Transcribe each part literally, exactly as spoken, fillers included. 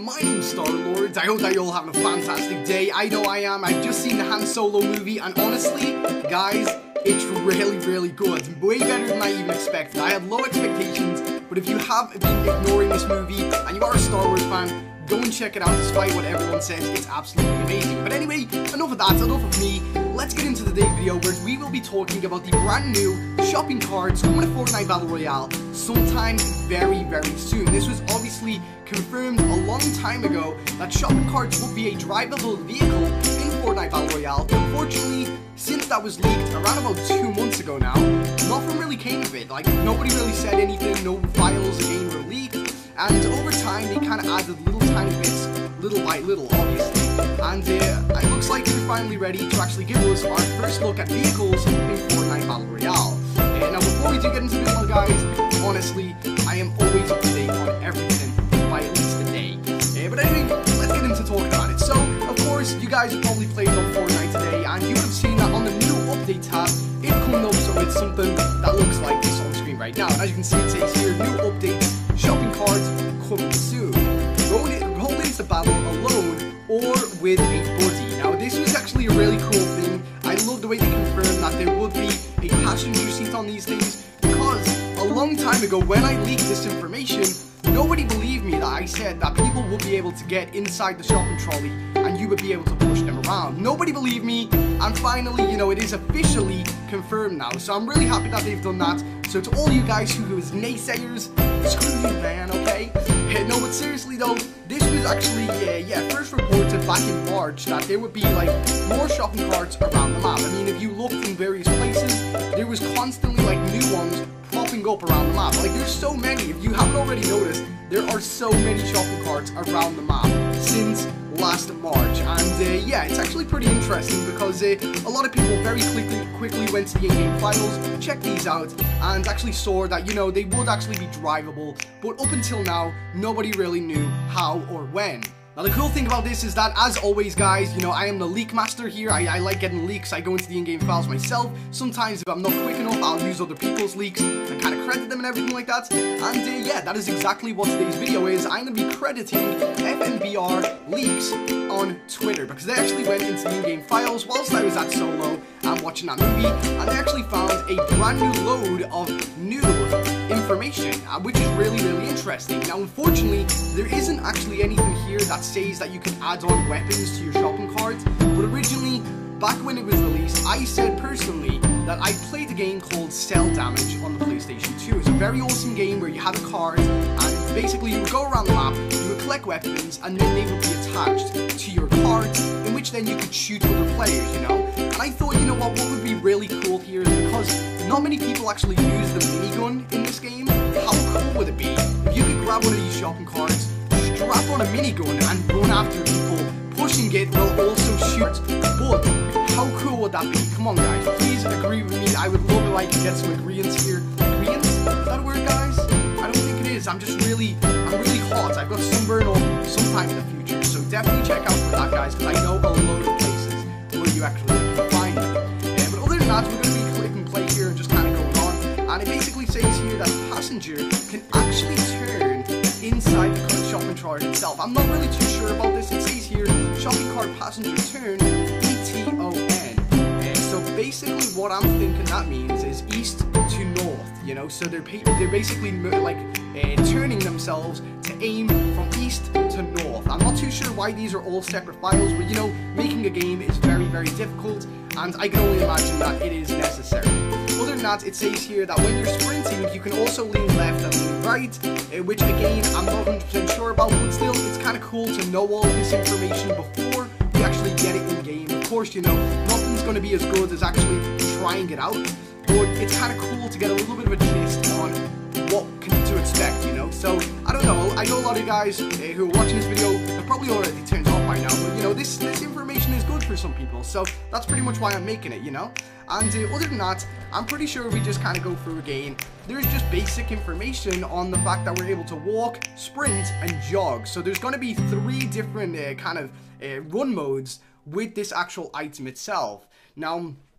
my name's Star-Lord. I hope that you're all having a fantastic day. I know I am. I've just seen the Han Solo movie, and honestly, guys, it's really, really good. Way better than I even expected. I had low expectations, but if you have been ignoring this movie, and you are a Star Wars fan, go and check it out despite what everyone says. It's absolutely amazing. But anyway, enough of that, enough of me. Let's get into today's video where we will be talking about the brand new shopping carts coming to Fortnite Battle Royale sometime very, very soon. This was obviously confirmed a long time ago that shopping carts will be a drivable vehicle in Fortnite Battle Royale. Unfortunately, since that was leaked around about two months ago now, nothing really came of it. Like, nobody really said anything, no files again were leaked. And over time, they kind of added little tiny bits, little by little, obviously. And uh, it looks like they're finally ready to actually give us our first look at vehicles in Fortnite Battle Royale. Uh, now, before we do get into this one, guys, honestly, I am always up to date on everything by at least a day. Uh, but anyway, let's get into talking about it. So, of course, you guys have probably played on Fortnite today, and you would have seen that on the new update tab, it comes up so it's something that looks like this on screen right now. And as you can see, it says here, new updates. Shopping carts coming soon. Roll, it, roll into battle alone or with a buddy. Now, this was actually a really cool thing. I love the way they confirmed that there would be a passenger seat on these things, because a long time ago when I leaked this information, nobody believed me that I said that people would be able to get inside the shopping trolley and you would be able to push them around. Nobody believed me, and finally, you know, it is officially confirmed now. So I'm really happy that they've done that. So to all you guys who was naysayers, screw you, man, okay? Hey, no, but seriously though, this was actually, yeah, yeah, first reported back in March that there would be, like, more shopping carts around the map. I mean, if you looked in various places, there was constantly, like, new ones popping up around the map. Like, there's so many. If you haven't already noticed, there are so many shopping carts around the map since last March. And, uh, yeah, it's actually pretty interesting because uh, a lot of people very quickly quickly went to the in-game files, checked these out, and actually saw that, you know, they would actually be drivable. But up until now, nobody really knew how or when. Now, the cool thing about this is that, as always, guys, you know, I am the leak master here. I, I like getting leaks. I go into the in-game files myself. Sometimes, if I'm not quick enough, I'll use other people's leaks and kind of credit them and everything like that. And, uh, yeah, that is exactly what today's video is. I'm going to be crediting F N B R Leaks on Twitter, because they actually went into the in-game files whilst I was at Solo and watching that movie, and they actually found a brand new load of new information, uh, which is really, really interesting. Now, unfortunately, there isn't actually anything here that says that you can add on weapons to your shopping cart, but originally, back when it was released, I said personally that I played a game called Cell Damage on the PlayStation two. It's a very awesome game where you had a cart, and basically you would go around the map, you would collect weapons, and then they would be attached to your cart, in which then you could shoot other players, you know? And I thought, you know what, what would be really cool here is, because not many people actually use the minigun in this game, how cool would it be if you could grab one of these shopping carts, strap on a minigun, and run after people, pushing it will also shoot. But how cool would that be? Come on, guys, please agree with me. I would love it if I could get some agreements here. Agreements? Is that a word, guys? I don't think it is. I'm just really, I'm really hot. I've got sunburn on sometime in the future, so definitely check out for that, guys, because I know a load of places where you actually can find them. Yeah, but other than that, we're going to be click and play here and just kind of going on. And it basically says here that the passenger can actually turn inside the shopping cart itself. I'm not really too sure about this. It says here, shopping cart passenger turn, E T O N. Uh, so basically what I'm thinking that means is east to north, you know? So they're, they're basically like uh, turning themselves to aim from east to north. I'm not too sure why these are all separate files, but you know, making a game is very, very difficult, and I can only imagine that it is necessary. Other than that, it says here that when you're sprinting, you can also lean left and lean right, uh, which again, I'm not one hundred percent sure about, but still, it's kind of cool to know all this information before you actually get it in game. Of course, you know, nothing's going to be as good as actually trying it out, but it's kind of cool to get a little bit of a gist on what can, to expect, you know? So, I don't know, I know a lot of guys uh, who are watching this video have probably already turned off by now, but you know, this, this information is good for some people, so that's pretty much why I'm making it, you know? And uh, other than that, I'm pretty sure if we just kind of go through again, there's just basic information on the fact that we're able to walk, sprint, and jog. So there's going to be three different uh, kind of uh, run modes with this actual item itself. Now,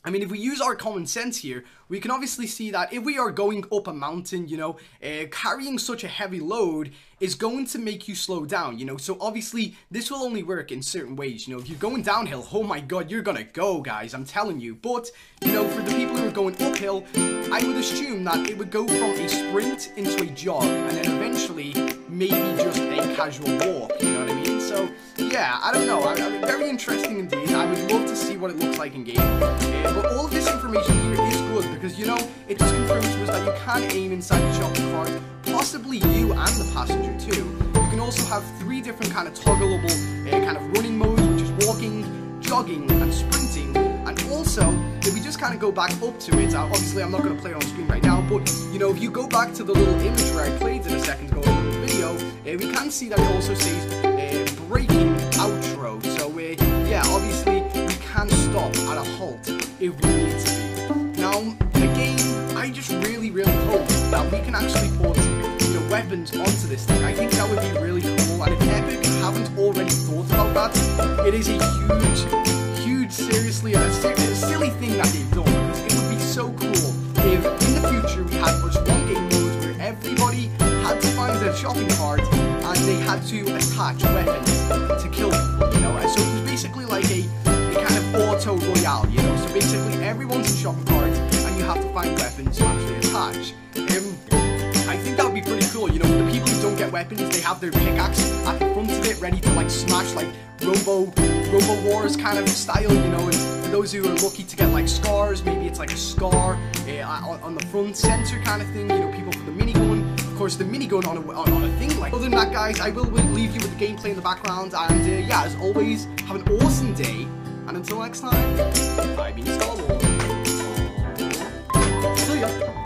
I mean, if we use our common sense here, we can obviously see that if we are going up a mountain, you know, uh, carrying such a heavy load is going to make you slow down, you know. So obviously, this will only work in certain ways, you know. If you're going downhill, oh my god, you're gonna go, guys, I'm telling you. But, you know, for the people who are going uphill, I would assume that it would go from a sprint into a jog, and then eventually, maybe just a casual walk, you know what I mean? So, yeah, I don't know, I, I mean, very interesting indeed. I would love to see what it looks like in game. Uh, but all of this information here is good because, you know, it just confirms to us that you can aim inside the shopping cart, possibly you and the passenger too. You can also have three different kind of toggleable uh, kind of running modes, which is walking, jogging, and sprinting. And also, if we just kind of go back up to it, uh, obviously I'm not going to play it on screen right now, but, you know, if you go back to the little image where I played it a second ago in the video, uh, we can see that it also says uh, braking outro. So, uh, yeah, obviously we can stop at a halt if we need to be. Now, again, I just really, really hope that we can actually put, you know, weapons onto this thing. I think that would be really cool, and if Epic haven't already thought about that, it is a huge, huge, seriously, a, a silly thing that they've done, because it would be so cool if in the future we had just one game mode where everybody had to find their shopping cart and they had to attach weapons to kill people, you know. So it was basically like a, a kind of auto royale, you know. So basically everyone's in shopping carts and you have to find weapons to actually attach. Um, I think that would be pretty cool, you know. For the people who don't get weapons, they have their pickaxe at the front of it ready to like smash, like Robo, Robo Wars kind of style, you know. And for those who are lucky to get like scars, maybe it's like a scar uh, on the front center kind of thing, you know, people for the minigun. Of course, the minigun on a, on, on a thing like. Other than that, guys, I will leave you with the gameplay in the background, and uh, yeah, as always, have an awesome day, and until next time, I've been Star Wars. See ya.